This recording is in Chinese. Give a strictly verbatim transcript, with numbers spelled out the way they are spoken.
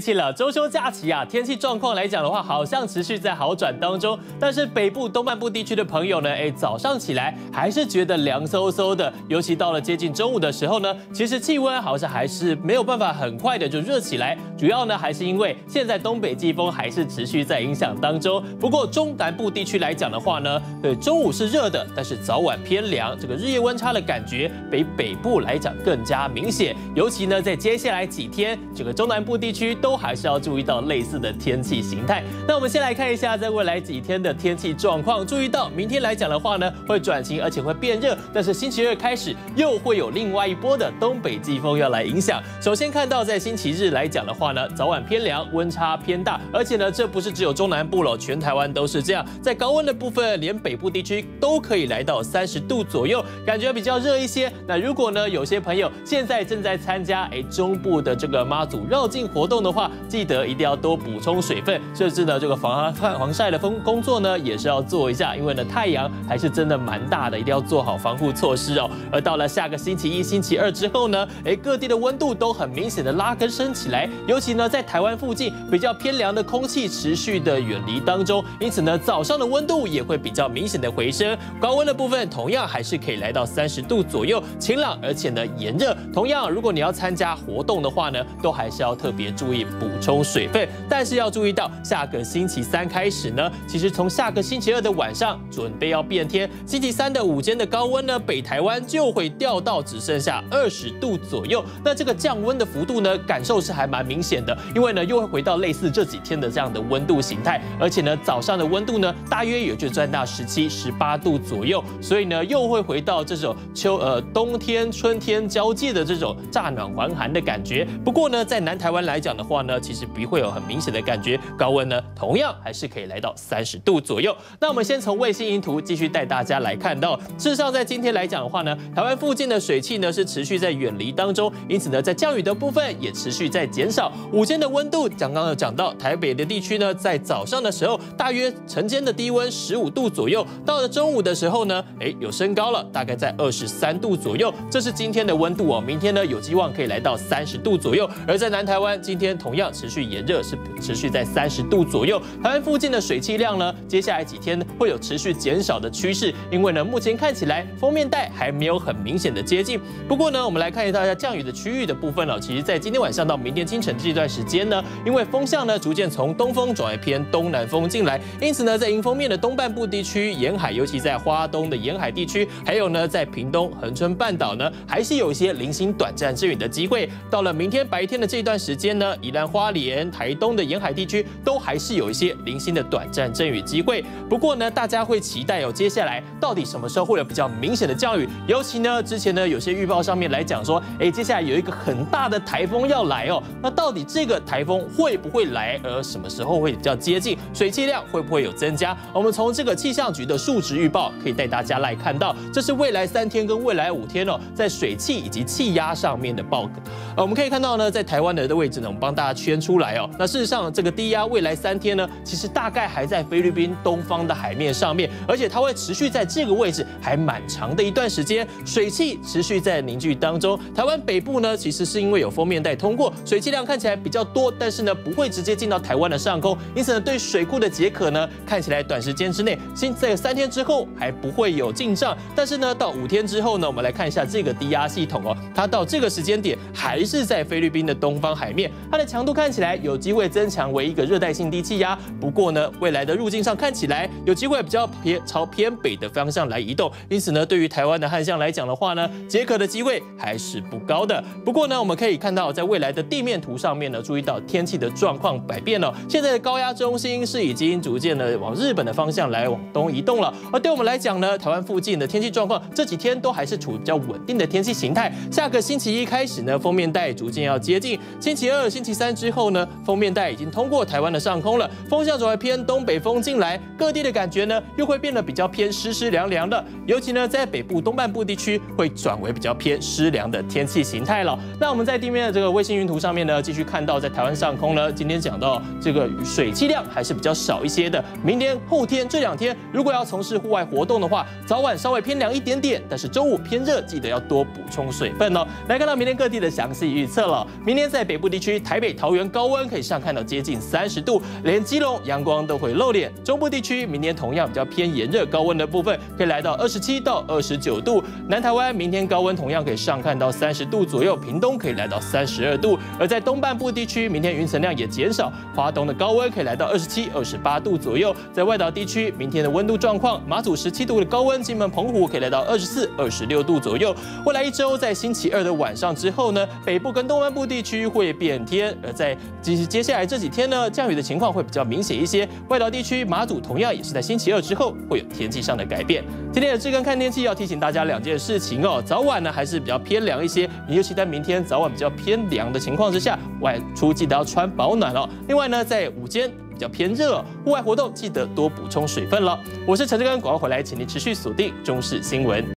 气了，周休假期啊，天气状况来讲的话，好像持续在好转当中。但是北部、东半部地区的朋友呢，哎，早上起来还是觉得凉飕飕的，尤其到了接近中午的时候呢，其实气温好像还是没有办法很快的就热起来。主要呢，还是因为现在东北季风还是持续在影响当中。不过中南部地区来讲的话呢，对，中午是热的，但是早晚偏凉，这个日夜温差的感觉比北部来讲更加明显。尤其呢，在接下来几天，这个中南部地区都还是要注意到类似的天气形态。那我们先来看一下在未来几天的天气状况。注意到明天来讲的话呢，会转晴，而且会变热。但是星期二开始又会有另外一波的东北季风要来影响。首先看到在星期日来讲的话呢，早晚偏凉，温差偏大，而且呢，这不是只有中南部了，全台湾都是这样。在高温的部分，连北部地区都可以来到三十度左右，感觉比较热一些。那如果呢，有些朋友现在正在参加哎中部的这个妈祖绕境活动的话，记得一定要多补充水分，甚至呢这个防防晒的工工作呢也是要做一下，因为呢太阳还是真的蛮大的，一定要做好防护措施哦。而到了下个星期一、星期二之后呢，哎各地的温度都很明显的拉根升起来，尤其呢在台湾附近比较偏凉的空气持续的远离当中，因此呢早上的温度也会比较明显的回升，高温的部分同样还是可以来到三十度左右，晴朗而且呢炎热。同样，如果你要参加活动的话呢，都还是要特别注意补充水分。但是要注意到，下个星期三开始呢，其实从下个星期二的晚上准备要变天，星期三的午间的高温呢，北台湾就会掉到只剩下二十度左右。那这个降温的幅度呢，感受是还蛮明显的，因为呢又会回到类似这几天的这样的温度形态，而且呢早上的温度呢，大约也就占到十七、十八度左右，所以呢又会回到这种秋呃冬天、春天交界的这种乍暖还寒的感觉。不过呢，在南台湾来讲的话呢，其实不会有很明显的感觉，高温呢同样还是可以来到三十度左右。那我们先从卫星云图继续带大家来看到，事实上在今天来讲的话呢，台湾附近的水汽呢是持续在远离当中，因此呢在降雨的部分也持续在减少。午间的温度，刚刚有讲到台北的地区呢，在早上的时候大约晨间的低温十五度左右，到了中午的时候呢，哎有升高了，大概在二十三度左右，这是今天的温度哦。明天呢有希望可以来到三十度左右，而在南台湾今天同样持续炎热，是持续在三十度左右。台湾附近的水汽量呢，接下来几天会有持续减少的趋势，因为呢目前看起来锋面带还没有很明显的接近。不过呢，我们来看一下降雨的区域的部分了。其实，在今天晚上到明天清晨这段时间呢，因为风向呢逐渐从东风转为偏东南风进来，因此呢，在迎风面的东半部地区沿海，尤其在花东的沿海地区，还有呢在屏东恒春半岛呢，还是有一些零星短暂阵雨的机会。到了明天白天的这段时间呢，宜兰花莲、台东的沿海地区都还是有一些零星的短暂阵雨机会。不过呢，大家会期待哦，接下来到底什么时候会有比较明显的降雨？尤其呢，之前呢有些预报上面来讲说，哎，接下来有一个很大的台风要来哦。那到底这个台风会不会来？而什么时候会比较接近？水汽量会不会有增加？我们从这个气象局的数值预报可以带大家来看到，这是未来三天跟未来五天哦，在水汽以及气压上面的报告。呃，我们可以看到呢，在台湾的位置呢，我们帮大家圈出来哦。那事实上，这个低压未来三天呢，其实大概还在菲律宾东方的海面上面，而且它会持续在这个位置还蛮长的一段时间，水汽持续在凝聚当中。台湾北部呢，其实是因为有锋面带通过，水汽量看起来比较多，但是呢，不会直接进到台湾的上空，因此呢，对水库的解渴呢，看起来短时间之内，先在三天之后还不会有进账，但是呢，到五天之后呢，我们来看一下这个低压系统哦，它到这个时间点还是在菲律宾的东方海面，它的强度看起来有机会增强为一个热带性低气压，不过呢，未来的路径上看起来有机会比较偏朝偏北的方向来移动，因此呢，对于台湾的旱象来讲的话呢，解渴的机会还是不高的。不过呢，我们可以看到在未来的地面图上面呢，注意到天气的状况改变了，现在的高压中心是已经逐渐的往日本的方向来往东移动了，而对我们来讲呢，台湾附近的天气状况这几天都还是处于比较稳定的天气形态。下个星期一开始呢，锋面带逐渐要接近，星期二、星期三之后呢，锋面带已经通过台湾的上空了，风向转为偏东北风进来，各地的感觉呢又会变得比较偏湿湿凉凉的，尤其呢在北部东半部地区会转为比较偏湿凉的天气形态了。那我们在地面的这个卫星云图上面呢，继续看到在台湾上空呢，今天讲到这个水汽量还是比较少一些的。明天、后天这两天，如果要从事户外活动的话，早晚稍微偏凉一点点，但是周五偏热，记得要多补充水分哦。来看到明天各地的详细预测了。明天在北部地区，台北桃园高温可以上看到接近三十度，连基隆阳光都会露脸。中部地区明天同样比较偏炎热，高温的部分可以来到二十七到二十九度。南台湾明天高温同样可以上看到三十度左右，屏东可以来到三十二度。而在东半部地区，明天云层量也减少，花东的高温可以来到二十七、二十八度左右。在外岛地区，明天的温度状况，马祖十七度的高温，金门、澎湖可以来到二十四、二十六度左右。未来一周，在星期二的晚上之后呢，北部跟东半部地区会变天，而在其实接下来这几天呢，降雨的情况会比较明显一些。外岛地区，马祖同样也是在星期二之后会有天气上的改变。今天的志根看天气要提醒大家两件事情哦，早晚呢还是比较偏凉一些，尤其在明天早晚比较偏凉的情况之下，外出记得要穿保暖哦。另外呢，在午间比较偏热，户外活动记得多补充水分了。我是陈志根，广告回来，请您持续锁定中视新闻。